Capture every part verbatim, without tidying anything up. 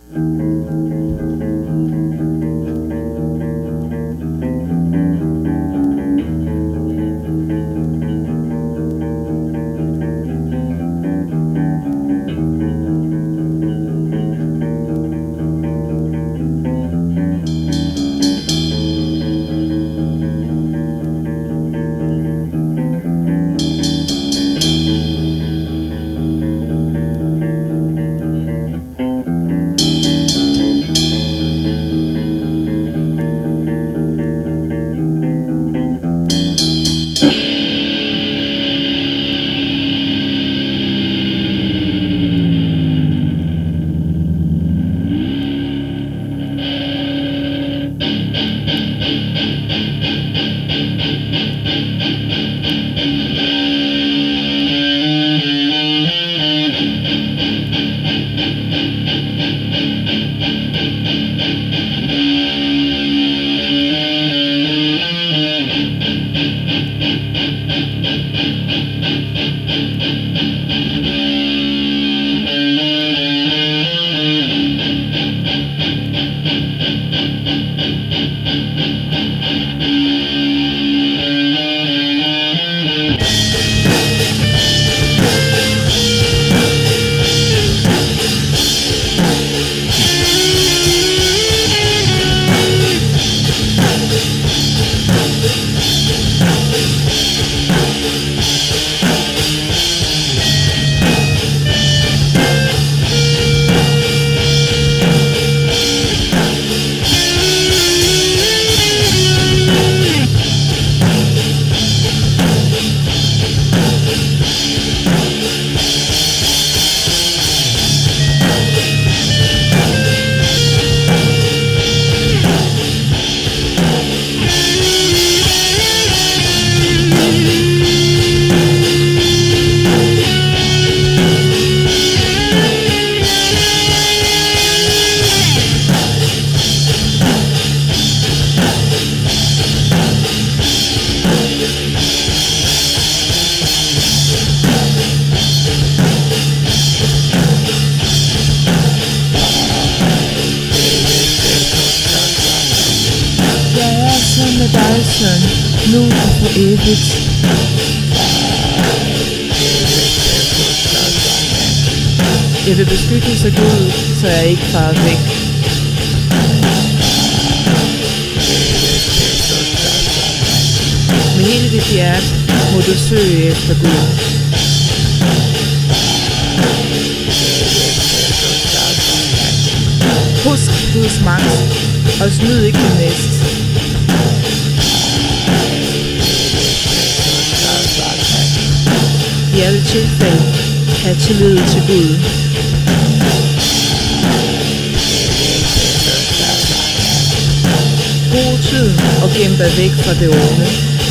med dig, søn, nu og for evigt. Jeg vil beskyttes af Gud, så jeg ikke farer væk. Med hele dit hjerte må du søge efter Gud. Husk Guds magt, og snyd ikke din næste. I alle tilfælde have tillid til Gud. Brug tiden og gem dig væk fra det onde.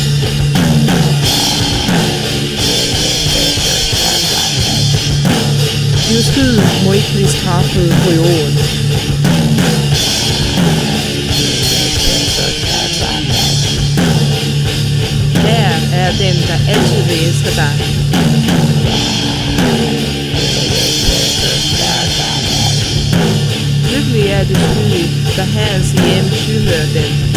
Uskyd må ikke blive straffet på jorden. Her er den, der altid vil elske dig. Lykkelig er det skyldige, der herres hjem tilhører den.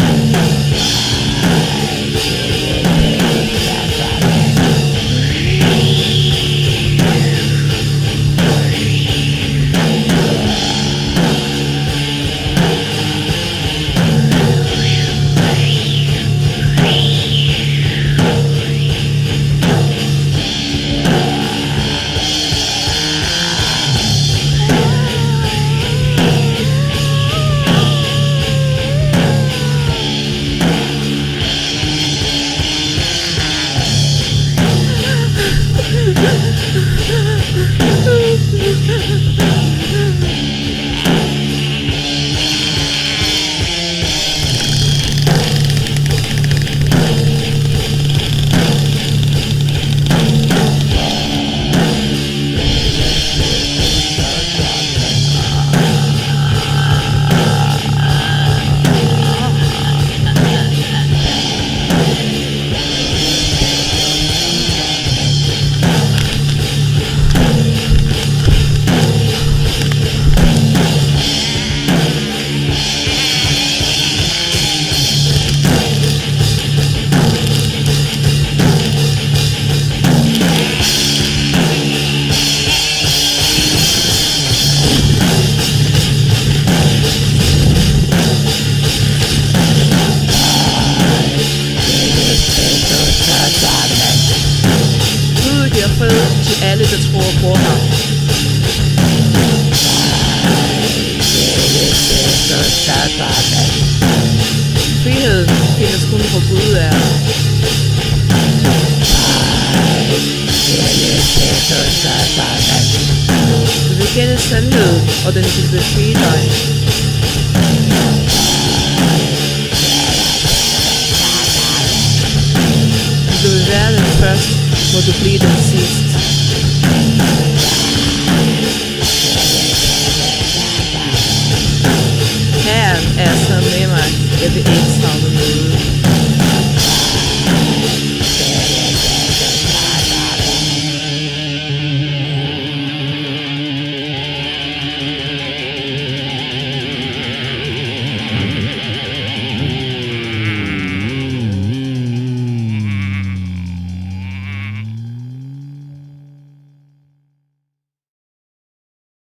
Friheden findes kun for Gud er. Du vil kende sandheden, og den vil befri dig. Du vil være den første, må du blive den sidste. Herren er sammen med mig, jeg vil ikke savne noget.